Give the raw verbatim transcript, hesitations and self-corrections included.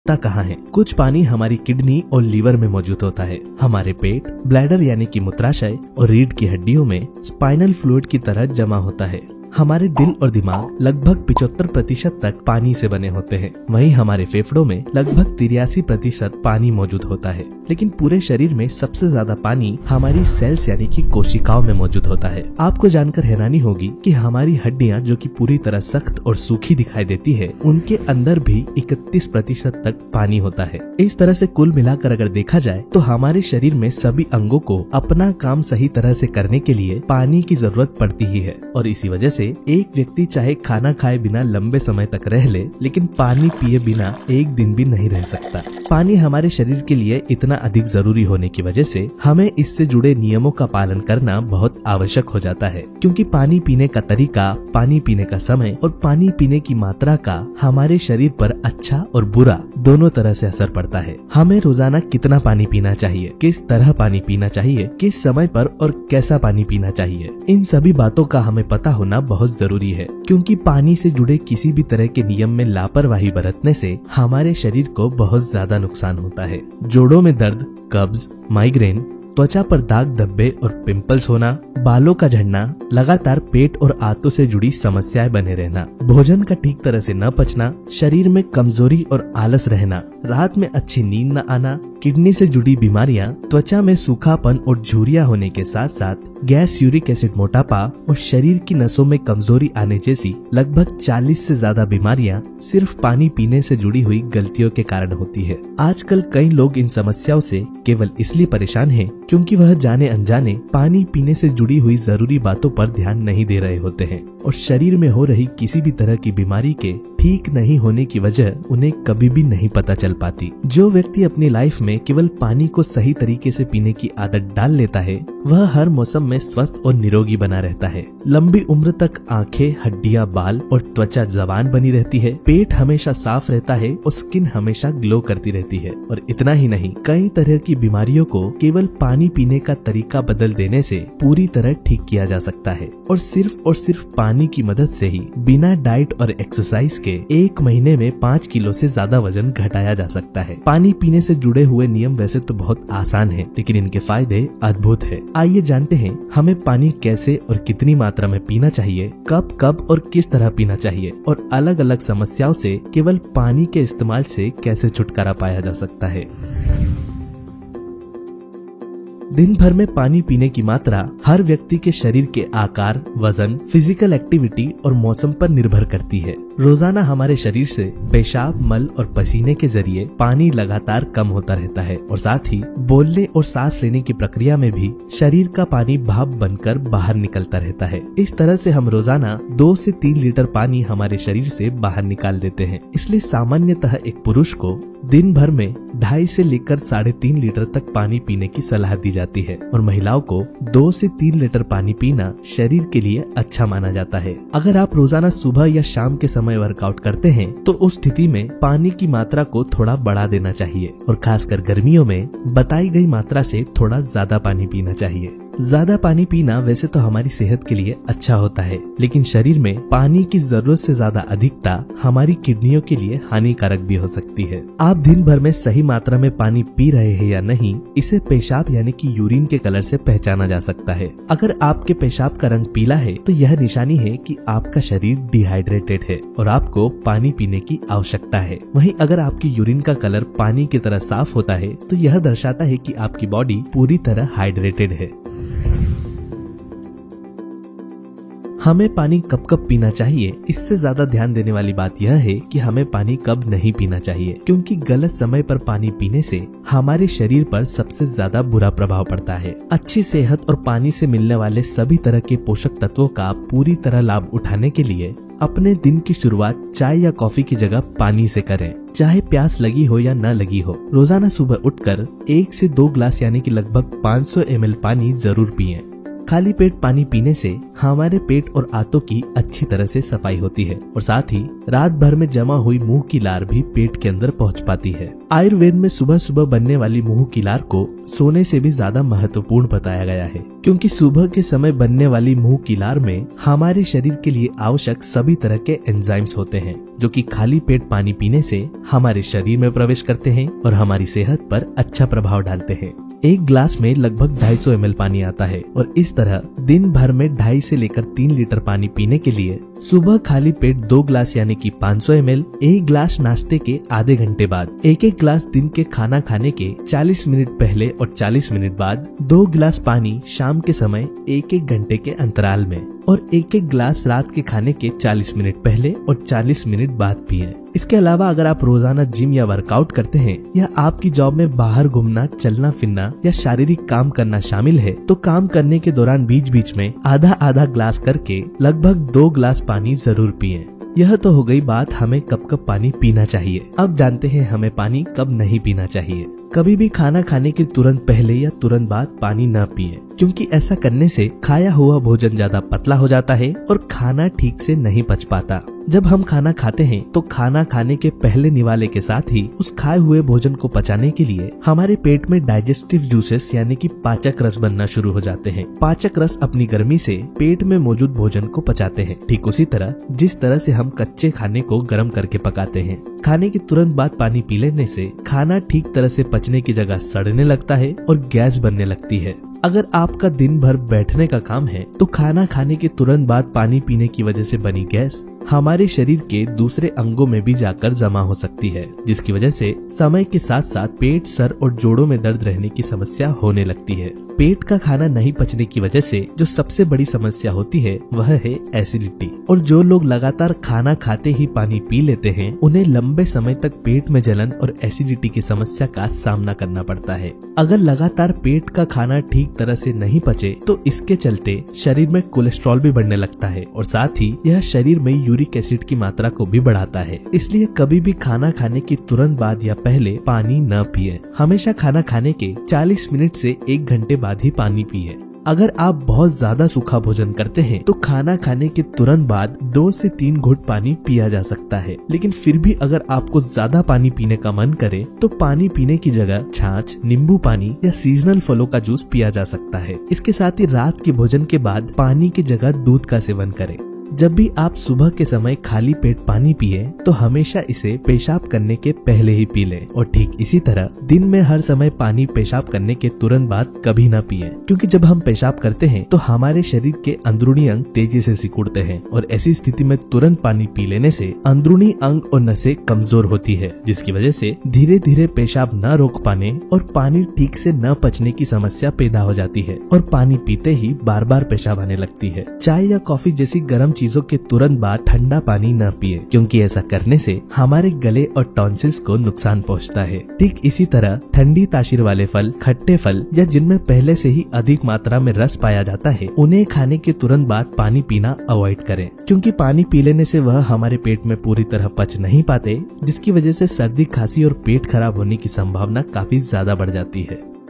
कहाँ है? कुछ पानी हमारी किडनी और लीवर में मौजूद होता है। हमारे पेट, ब्लैडर यानी कि मूत्राशय और रीढ़ की हड्डियों में स्पाइनल फ्लूइड की तरह जमा होता है। हमारे दिल और दिमाग लगभग पचहत्तर प्रतिशत तक पानी से बने होते हैं। वहीं हमारे फेफड़ों में लगभग तिरासी प्रतिशत पानी मौजूद होता है। लेकिन पूरे शरीर में सबसे ज्यादा पानी हमारी सेल्स यानी कि कोशिकाओं में मौजूद होता है। आपको जानकर हैरानी होगी कि हमारी हड्डियां जो कि पूरी तरह सख्त और सूखी दिखाई देती है, उनके अंदर भी इकतीस प्रतिशत तक पानी होता है। इस तरह से कुल मिलाकर अगर देखा जाए तो हमारे शरीर में सभी अंगों को अपना काम सही तरह से करने के लिए पानी की जरूरत पड़ती ही है। और इसी वजह से एक व्यक्ति चाहे खाना खाए बिना लंबे समय तक रह ले, लेकिन पानी पिए बिना एक दिन भी नहीं रह सकता। पानी हमारे शरीर के लिए इतना अधिक जरूरी होने की वजह से हमें इससे जुड़े नियमों का पालन करना बहुत आवश्यक हो जाता है, क्योंकि पानी पीने का तरीका, पानी पीने का समय और पानी पीने की मात्रा का हमारे शरीर पर अच्छा और बुरा दोनों तरह से असर पड़ता है। हमें रोजाना कितना पानी पीना चाहिए, किस तरह पानी पीना चाहिए, किस समय पर और कैसा पानी पीना चाहिए, इन सभी बातों का हमें पता होना बहुत जरूरी है, क्योंकि पानी से जुड़े किसी भी तरह के नियम में लापरवाही बरतने से हमारे शरीर को बहुत ज्यादा नुकसान होता है। जोड़ों में दर्द, कब्ज, माइग्रेन, त्वचा पर दाग धब्बे और पिंपल्स होना, बालों का झड़ना, लगातार पेट और आंतों से जुड़ी समस्याएं बने रहना, भोजन का ठीक तरह से न पचना, शरीर में कमजोरी और आलस रहना, रात में अच्छी नींद न आना, किडनी से जुड़ी बीमारियां, त्वचा में सूखापन और झुर्रियां होने के साथ साथ गैस, यूरिक एसिड, मोटापा और शरीर की नसों में कमजोरी आने जैसी लगभग चालीस से ज्यादा बीमारियां सिर्फ पानी पीने से जुड़ी हुई गलतियों के कारण होती है। आजकल कई लोग इन समस्याओं से केवल इसलिए परेशान हैं क्योंकि वह जाने अनजाने पानी पीने से जुड़ी हुई जरूरी बातों पर ध्यान नहीं दे रहे होते हैं और शरीर में हो रही किसी भी तरह की बीमारी के ठीक नहीं होने की वजह उन्हें कभी भी नहीं पता चल पाती। जो व्यक्ति अपनी लाइफ में केवल पानी को सही तरीके से पीने की आदत डाल लेता है, वह हर मौसम में स्वस्थ और निरोगी बना रहता है। लंबी उम्र तक आंखें, हड्डियां, बाल और त्वचा जवान बनी रहती है, पेट हमेशा साफ रहता है और स्किन हमेशा ग्लो करती रहती है। और इतना ही नहीं, कई तरह की बीमारियों को केवल पानी पीने का तरीका बदल देने से पूरी तरह ठीक किया जा सकता है। और सिर्फ और सिर्फ पानी की मदद से ही बिना डाइट और एक्सरसाइज के एक महीने में पाँच किलो से ज्यादा वजन घटाया जा सकता है। पानी पीने से जुड़े हुए नियम वैसे तो बहुत आसान है, लेकिन इनके फायदे अद्भुत है। आइए जानते हैं हमें पानी कैसे और कितनी मात्रा में पीना चाहिए, कब कब और किस तरह पीना चाहिए, और अलग अलग समस्याओं से केवल पानी के इस्तेमाल से कैसे छुटकारा पाया जा सकता है। दिन भर में पानी पीने की मात्रा हर व्यक्ति के शरीर के आकार, वजन, फिजिकल एक्टिविटी और मौसम पर निर्भर करती है। रोजाना हमारे शरीर से पेशाब, मल और पसीने के जरिए पानी लगातार कम होता रहता है और साथ ही बोलने और सांस लेने की प्रक्रिया में भी शरीर का पानी भाप बनकर बाहर निकलता रहता है। इस तरह से हम रोजाना दो से तीन लीटर पानी हमारे शरीर से बाहर निकाल देते हैं। इसलिए सामान्यतः एक पुरुष को दिन भर में ढाई से लेकर साढ़े तीन लीटर तक पानी पीने की सलाह दी जाती है और महिलाओं को दो से तीन लीटर पानी पीना शरीर के लिए अच्छा माना जाता है। अगर आप रोजाना सुबह या शाम के समय वर्कआउट करते हैं तो उस स्थिति में पानी की मात्रा को थोड़ा बढ़ा देना चाहिए और खासकर गर्मियों में बताई गई मात्रा से थोड़ा ज्यादा पानी पीना चाहिए। ज्यादा पानी पीना वैसे तो हमारी सेहत के लिए अच्छा होता है, लेकिन शरीर में पानी की जरूरत से ज्यादा अधिकता हमारी किडनियों के लिए हानिकारक भी हो सकती है। आप दिन भर में सही मात्रा में पानी पी रहे हैं या नहीं, इसे पेशाब यानी कि यूरिन के कलर से पहचाना जा सकता है। अगर आपके पेशाब का रंग पीला है तो यह निशानी है कि आपका शरीर डिहाइड्रेटेड है और आपको पानी पीने की आवश्यकता है। वहीं अगर आपकी यूरिन का कलर पानी की तरह साफ होता है तो यह दर्शाता है कि आपकी बॉडी पूरी तरह हाइड्रेटेड है। हमें पानी कब कब पीना चाहिए, इससे ज्यादा ध्यान देने वाली बात यह है कि हमें पानी कब नहीं पीना चाहिए, क्योंकि गलत समय पर पानी पीने से हमारे शरीर पर सबसे ज्यादा बुरा प्रभाव पड़ता है। अच्छी सेहत और पानी से मिलने वाले सभी तरह के पोषक तत्वों का पूरी तरह लाभ उठाने के लिए अपने दिन की शुरुआत चाय या कॉफी की जगह पानी से करें। चाहे प्यास लगी हो या न लगी हो, रोजाना सुबह उठकर एक से दो ग्लास यानी कि लगभग पाँच सौ एम एल पानी जरूर पिएं। खाली पेट पानी पीने से हमारे पेट और आंतों की अच्छी तरह से सफाई होती है और साथ ही रात भर में जमा हुई मुंह की लार भी पेट के अंदर पहुंच पाती है। आयुर्वेद में सुबह सुबह बनने वाली मुंह की लार को सोने से भी ज्यादा महत्वपूर्ण बताया गया है, क्योंकि सुबह के समय बनने वाली मुंह की लार में हमारे शरीर के लिए आवश्यक सभी तरह के एंजाइम्स होते हैं, जो कि खाली पेट पानी पीने से हमारे शरीर में प्रवेश करते हैं और हमारी सेहत पर अच्छा प्रभाव डालते हैं। एक ग्लास में लगभग ढाई सौ एम एल पानी आता है और इस तरह दिन भर में ढाई से लेकर तीन लीटर पानी पीने के लिए सुबह खाली पेट दो ग्लास यानी कि पाँच सौ एम एल, एक ग्लास नाश्ते के आधे घंटे बाद, एक एक ग्लास दिन के खाना खाने के चालीस मिनट पहले और चालीस मिनट बाद, दो गिलास पानी शाम के समय एक एक घंटे के अंतराल में और एक एक ग्लास रात के खाने के चालीस मिनट पहले और चालीस मिनट बाद पिएं। इसके अलावा अगर आप रोजाना जिम या वर्कआउट करते हैं या आपकी जॉब में बाहर घूमना, चलना फिरना या शारीरिक काम करना शामिल है, तो काम करने के दौरान बीच बीच में आधा आधा ग्लास करके लगभग दो ग्लास पानी जरूर पिएं। यह तो हो गई बात हमें कब कब पानी पीना चाहिए। अब जानते हैं हमें पानी कब नहीं पीना चाहिए। कभी भी खाना खाने के तुरंत पहले या तुरंत बाद पानी न पिए, क्योंकि ऐसा करने से खाया हुआ भोजन ज्यादा पतला हो जाता है और खाना ठीक से नहीं पच पाता। जब हम खाना खाते हैं तो खाना खाने के पहले निवाले के साथ ही उस खाए हुए भोजन को पचाने के लिए हमारे पेट में डाइजेस्टिव जूसेस यानी कि पाचक रस बनना शुरू हो जाते हैं। पाचक रस अपनी गर्मी से पेट में मौजूद भोजन को पचाते हैं, ठीक उसी तरह जिस तरह से हम कच्चे खाने को गर्म करके पकाते हैं। खाने के तुरंत बाद पानी पी लेने से खाना ठीक तरह से पचने की जगह सड़ने लगता है और गैस बनने लगती है। अगर आपका दिन भर बैठने का काम है तो खाना खाने के तुरंत बाद पानी पीने की वजह से बनी गैस हमारे शरीर के दूसरे अंगों में भी जाकर जमा हो सकती है, जिसकी वजह से समय के साथ साथ पेट, सर और जोड़ों में दर्द रहने की समस्या होने लगती है। पेट का खाना नहीं पचने की वजह से जो सबसे बड़ी समस्या होती है वह है एसिडिटी। और जो लोग लगातार खाना खाते ही पानी पी लेते हैं उन्हें लंबे समय तक पेट में जलन और एसिडिटी की समस्या का सामना करना पड़ता है। अगर लगातार पेट का खाना ठीक तरह से नहीं पचे तो इसके चलते शरीर में कोलेस्ट्रॉल भी बढ़ने लगता है और साथ ही यह शरीर में यूरिक एसिड की मात्रा को भी बढ़ाता है। इसलिए कभी भी खाना खाने के तुरंत बाद या पहले पानी न पिए। हमेशा खाना खाने के चालीस मिनट से एक घंटे बाद ही पानी पिए। अगर आप बहुत ज्यादा सूखा भोजन करते हैं तो खाना खाने के तुरंत बाद दो से तीन घुट पानी पिया जा सकता है, लेकिन फिर भी अगर आपको ज्यादा पानी पीने का मन करे तो पानी पीने की जगह छाछ, नींबू पानी या सीजनल फलों का जूस पिया जा सकता है। इसके साथ ही रात के भोजन के बाद पानी की जगह दूध का सेवन करें। जब भी आप सुबह के समय खाली पेट पानी पिए तो हमेशा इसे पेशाब करने के पहले ही पी लें और ठीक इसी तरह दिन में हर समय पानी पेशाब करने के तुरंत बाद कभी ना पिए, क्योंकि जब हम पेशाब करते हैं तो हमारे शरीर के अंदरूनी अंग तेजी से सिकुड़ते हैं और ऐसी स्थिति में तुरंत पानी पी लेने से अंदरूनी अंग और नसें कमजोर होती है, जिसकी वजह से धीरे धीरे पेशाब न रोक पाने और पानी ठीक से न पचने की समस्या पैदा हो जाती है और पानी पीते ही बार बार पेशाब आने लगती है। चाय या कॉफी जैसी गर्म चीजों के तुरंत बाद ठंडा पानी न पिए, क्योंकि ऐसा करने से हमारे गले और टॉन्सिल्स को नुकसान पहुंचता है। ठीक इसी तरह ठंडी तासीर वाले फल, खट्टे फल या जिनमें पहले से ही अधिक मात्रा में रस पाया जाता है उन्हें खाने के तुरंत बाद पानी पीना अवॉइड करें, क्योंकि पानी पी लेने से वह हमारे पेट में पूरी तरह पच नहीं पाते, जिसकी वजह से सर्दी, खांसी और पेट खराब होने की संभावना काफी ज्यादा बढ़ जाती है।